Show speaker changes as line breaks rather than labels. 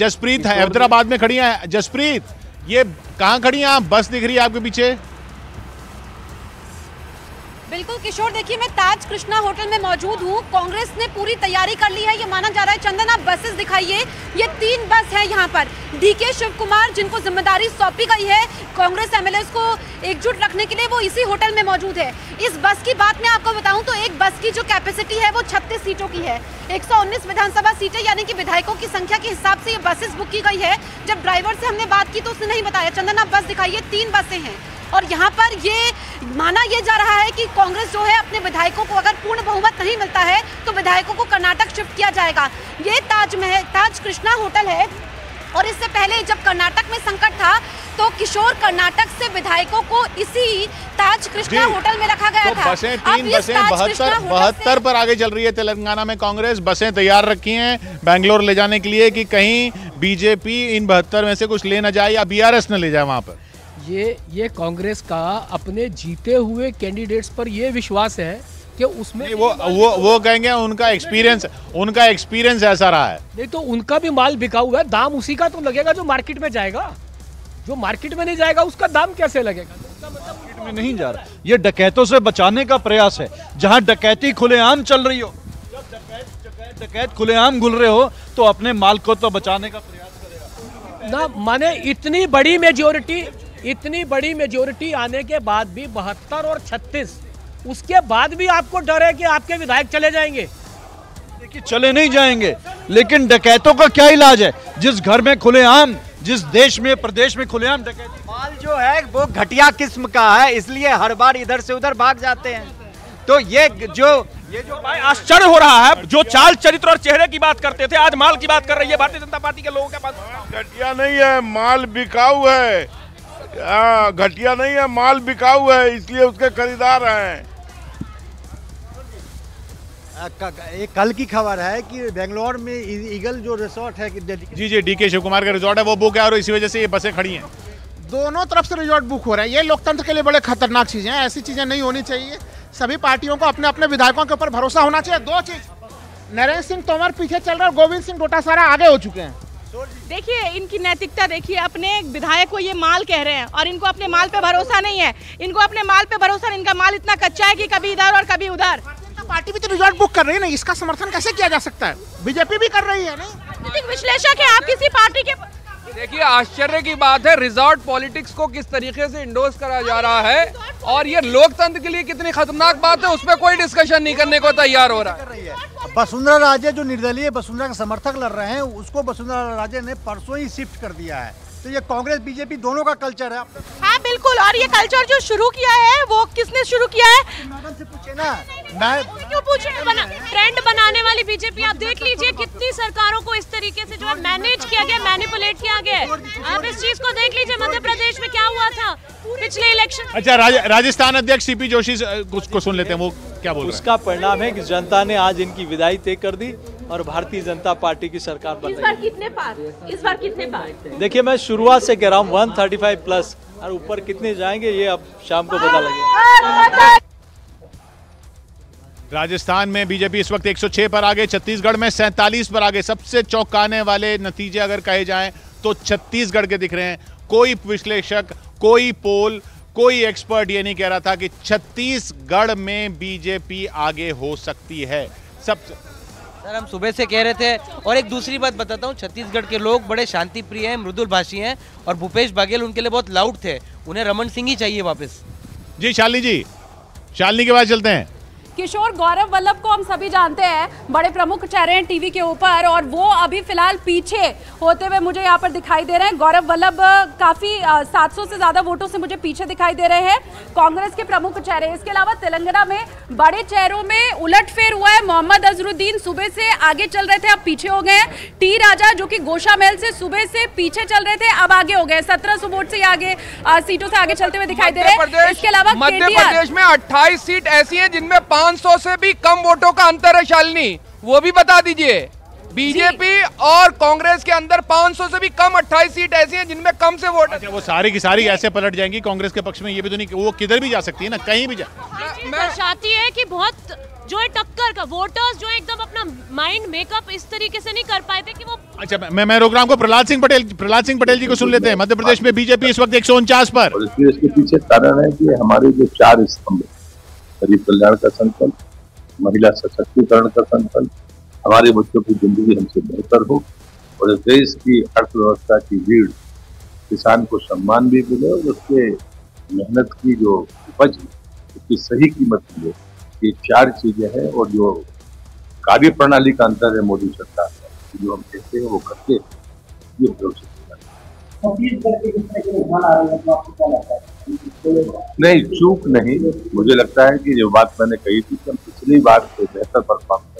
जसप्रीत हैदराबाद में खड़ी हैं। जसप्रीत, ये कहाँ खड़ी हैं आप? बस दिख रही है आपके पीछे।
बिल्कुल किशोर, देखिए मैं ताज कृष्णा होटल में मौजूद हूँ। कांग्रेस ने पूरी तैयारी कर ली है, ये माना जा रहा है। चंदन, आप बसेस दिखाइए, ये 3 बस है यहाँ पर। डीके शिव कुमार, जिनको जिम्मेदारी सौंपी गई है कांग्रेस एमएलए को एकजुट रखने के लिए, वो इसी होटल में मौजूद है। इस बस की बात मैं आपको बताऊं तो एक बस की जो कैपेसिटी है वो 36 सीटों की है। 119 विधानसभा सीटें, यानी कि विधायकों की संख्या के हिसाब से ये बसेस बुक की गई है। जब ड्राइवर से हमने बात की तो उसने नहीं बताया। चंदन, आप बस दिखाइए, 3 बसें हैं और यहाँ पर ये माना ये जा रहा है कि कांग्रेस जो है अपने विधायकों को, अगर पूर्ण बहुमत नहीं मिलता है तो विधायकों को कर्नाटक शिफ्ट किया जाएगा। ये ताज कृष्णा होटल है और इससे पहले जब कर्नाटक में संकट था तो किशोर कर्नाटक से विधायकों को इसी ताज कृष्णा होटल में रखा गया था।
बसें 3 बसें 72 पर आगे चल रही है तेलंगाना में कांग्रेस। बसें तैयार रखी हैं बेंगलोर ले जाने के लिए कि कहीं बीजेपी इन 72 में से कुछ ले न जाए या बीआरएस न ले जाए वहां पर।
ये कांग्रेस का अपने जीते हुए कैंडिडेट्स पर ये विश्वास है कि उसमें
वो कहेंगे उनका एक्सपीरियंस ऐसा रहा है।
नहीं तो उनका भी माल बिका हुआ है, दाम उसी का तो लगेगा जो मार्केट में जाएगा। जो मार्केट में नहीं जाएगा उसका दाम कैसे लगेगा?
मार्केट में नहीं जा रहा, ये डकैतों से बचाने का प्रयास है। जहां डकैती खुलेआम चल रही हो, जब डकैत खुलेआम घुल रहे हो तो अपने माल को तो बचाने का प्रयास करेगा
ना। माने इतनी बड़ी मेजोरिटी आने के बाद भी 72 और 36, उसके बाद भी आपको डर है कि आपके विधायक चले जाएंगे?
देखिए, चले नहीं जाएंगे, लेकिन डकैतों का क्या इलाज है? जिस घर में खुलेआम, जिस देश में प्रदेश में खुलेआम डकैती,
माल जो है वो घटिया किस्म का है, इसलिए हर बार इधर से उधर भाग जाते हैं। तो ये जो
भाई आश्चर्य हो रहा है, जो चाल चरित्र और चेहरे की बात करते थे आज माल की बात कर रही है भारतीय जनता पार्टी के लोगों के पास।
घटिया नहीं है, माल बिकाऊ है। घटिया नहीं है, माल बिकाऊ है, इसलिए उसके खरीदार हैं।
कल की खबर है कि बेंगलोर में ईगल जो रिसोर्ट है
जी डीके शिव कुमार का रिजॉर्ट है, वो बुक है और इसी वजह से ये बसें खड़ी हैं।
दोनों तरफ से रिजॉर्ट बुक हो रहा है। ये लोकतंत्र के लिए बड़े खतरनाक चीजें हैं, ऐसी चीजें नहीं होनी चाहिए। सभी पार्टियों को अपने अपने विधायकों के ऊपर भरोसा होना चाहिए। 2 चीज, नरेंद्र सिंह तोमर पीछे चल रहे और गोविंद सिंह डोटासरा आगे हो चुके हैं।
देखिए इनकी नैतिकता देखिए, अपने विधायक को ये माल कह रहे हैं और इनको अपने माल पे भरोसा नहीं है। इनको अपने माल पे भरोसा नहीं, इनका माल इतना कच्चा है कि कभी इधर और कभी उधर।
पार्टी भी तो रिजॉर्ट बुक कर रही है ना, इसका समर्थन कैसे किया जा सकता है? बीजेपी भी कर रही है। नहीं,
विश्लेषक है आप किसी पार्टी के।
देखिए आश्चर्य की बात है, रिजॉर्ट पॉलिटिक्स को किस तरीके से इंडोर्स करा जा रहा है और ये लोकतंत्र के लिए कितनी खतरनाक बात है, उस पर कोई डिस्कशन नहीं करने को तैयार हो रहा है।
वसुंधरा राजे जो निर्दलीय वसुंधरा के समर्थक लड़ रहे हैं, उसको वसुंधरा राजे ने परसों ही शिफ्ट कर दिया है। तो ये कांग्रेस बीजेपी दोनों का कल्चर है।
हाँ बिल्कुल, और ये कल्चर जो शुरू किया है वो किसने शुरू किया है?
मैडम से पूछे ना, मैं
क्यों पूछे? ट्रेंड बनाने वाली बीजेपी, आप देख लीजिए कितनी सरकारों को इस तरीके से जो है मैनेज किया गया, मैनिपुलेट किया गया। आप इस चीज को देख लीजिए, मध्य प्रदेश में क्या हुआ था पिछले इलेक्शन।
अच्छा, राजस्थान अध्यक्ष सीपी जोशी को सुन लेते हैं, वो क्या बोल रहे हैं।
उसका परिणाम है कि जनता ने आज इनकी विदाई तय कर दी और भारतीय जनता पार्टी की सरकार बन रही है।
इस बार कितने पार?
देखिए, मैं शुरुआत से कह रहा हूँ 135 प्लस, और ऊपर कितने जाएंगे ये अब शाम को पता लगेगा।
राजस्थान में बीजेपी इस वक्त 106 पर आगे, छत्तीसगढ़ में 47 पर आगे। सबसे चौंकाने वाले नतीजे अगर कहे जाएं तो छत्तीसगढ़ के दिख रहे हैं। कोई विश्लेषक, कोई पोल, कोई एक्सपर्ट ये नहीं कह रहा था कि छत्तीसगढ़ में बीजेपी आगे हो सकती है।
सर हम सुबह से कह रहे थे, और एक दूसरी बात बताता हूँ, छत्तीसगढ़ के लोग बड़े शांति प्रिय हैं, मृदुल भाषी हैं, और भूपेश बघेल उनके लिए बहुत लाउड थे। उन्हें रमन सिंह ही चाहिए वापस।
जी शालिनी के बाद चलते हैं।
किशोर, गौरव वल्लभ को हम सभी जानते हैं, बड़े प्रमुख चेहरे हैं टीवी के ऊपर, और वो अभी फिलहाल पीछे होते हुए मुझे यहाँ पर दिखाई दे रहे हैं। गौरव वल्लभ काफी 700 से ज्यादा वोटों से मुझे पीछे दिखाई दे रहे हैं, कांग्रेस के प्रमुख चेहरे। इसके अलावा तेलंगाना में बड़े चेहरों में उलटफेर हुआ है। मोहम्मद अजहरुद्दीन सुबह से आगे चल रहे थे, अब पीछे हो गए हैं। टी राजा जो कि गोशामहल से सुबह से पीछे चल रहे थे, अब आगे हो गए। 1700 वोट से आगे सीटों से आगे चलते हुए दिखाई दे रहे हैं। इसके अलावा
मध्य प्रदेश में 28 सीट ऐसी है जिनमें 500 से भी कम वोटों का अंतर है। शालिनी, वो भी बता दीजिए। बीजेपी और कांग्रेस के अंदर 500 से भी कम 28 सीट ऐसी हैं जिनमें कम से वोट।
अच्छा, वो सारी की सारी ऐसे पलट जाएंगी कांग्रेस के पक्ष में, ये भी तो नहीं, वो किधर भी जा सकती है ना, कहीं भी जा।
दर्शाती है कि बहुत जो है टक्कर का, वोटर्स जो है एकदम अपना माइंड मेकअप इस तरीके से नहीं कर पाए थे कि वो।
अच्छा, मैं रोक रहा हूँ, प्रहलाद सिंह पटेल जी को सुन लेते हैं। मध्य प्रदेश में बीजेपी इस वक्त 149 पर।
और इसके पीछे कारण है कि हमारे जो 4 स्तंभ, गरीब कल्याण का संकल्प, महिला सशक्तिकरण का संकल्प, हमारे बच्चों की जिंदगी हमसे बेहतर हो और इस देश की अर्थव्यवस्था की रीढ़, किसान को सम्मान भी मिले और उसके मेहनत की जो उपज है उसकी सही कीमत मिले, ये 4 चीजें हैं। और जो कार्य प्रणाली का अंतर है मोदी सरकार का, जो हम कहते हैं वो करते हैं, ये भरोसे नहीं, चूक नहीं। मुझे लगता है कि जो बात मैंने कही थी कि हम पिछली बार से बेहतर परफॉर्म